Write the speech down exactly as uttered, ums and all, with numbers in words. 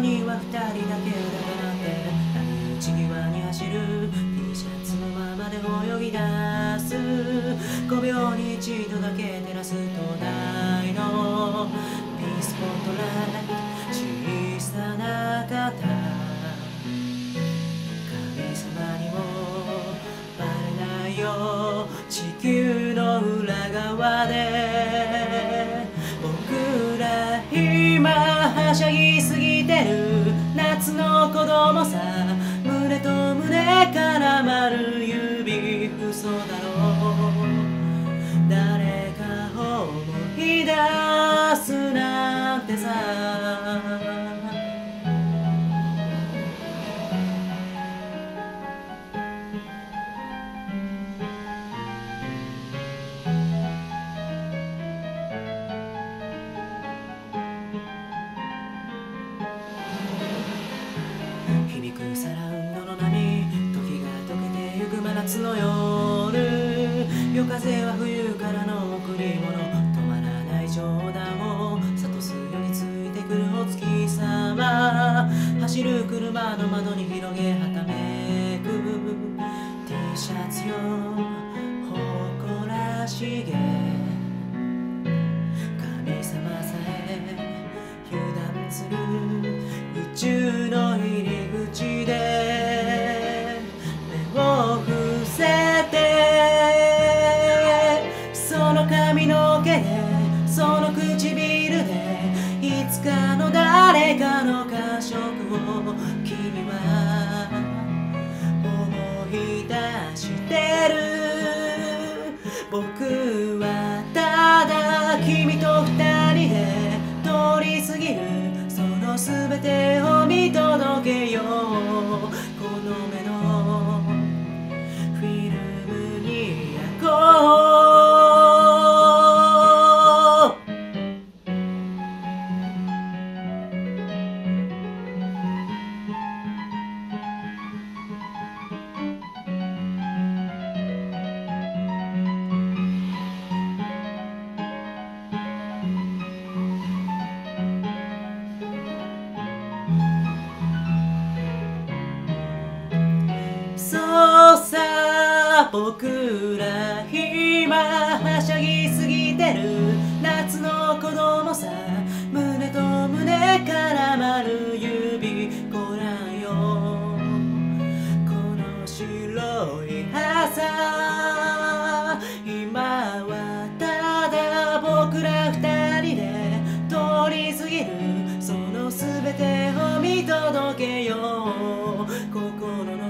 には二人だけだからって波打ち際に走る T シャツのままで泳ぎ出すごびょうに一度だけ照らす灯台のピースポットライト小さな肩神様にもバレないよ地球の裏側で僕ら今はしゃぎすぎてる夏の子供さ胸と胸絡まる指嘘だろう誰かを思い出すなんてさ響くサラウンドの波時が溶けてゆく真夏の夜夜風は冬からの贈り物止まらない冗談を諭すようについてくるお月様走る車の窓に広げはためく T シャツよ誇らしげ神様さえ油断する宇宙の入り口で目を伏せてその髪の毛でその唇でいつかの誰かの感触を君は思い出してる僕はただ君と二人で通り過ぎるその全てを見届けようこの目のフィルムに焼こうそうさ僕ら今はしゃぎすぎてる夏の子供さ胸と胸絡まる指ご覧よこの白い朝今はただ僕ら二人で通り過ぎるその全てを見届けよう心の